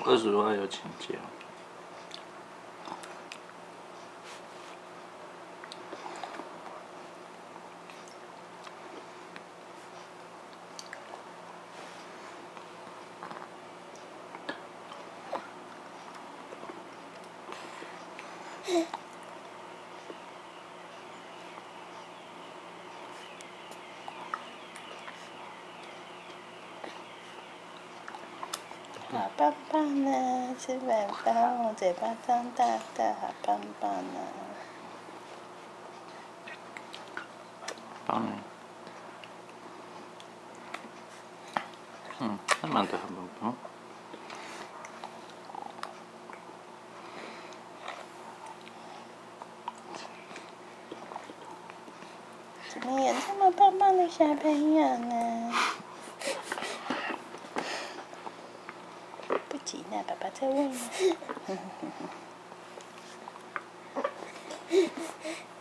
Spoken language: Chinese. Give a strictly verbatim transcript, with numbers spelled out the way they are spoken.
二十万有请假。 好棒棒呢，吃饭包，嘴巴张大大，好棒棒呢。 棒呢。嗯，那蛮的很棒。 怎么有这么棒棒的小朋友呢？不急呢，爸爸在喂呢。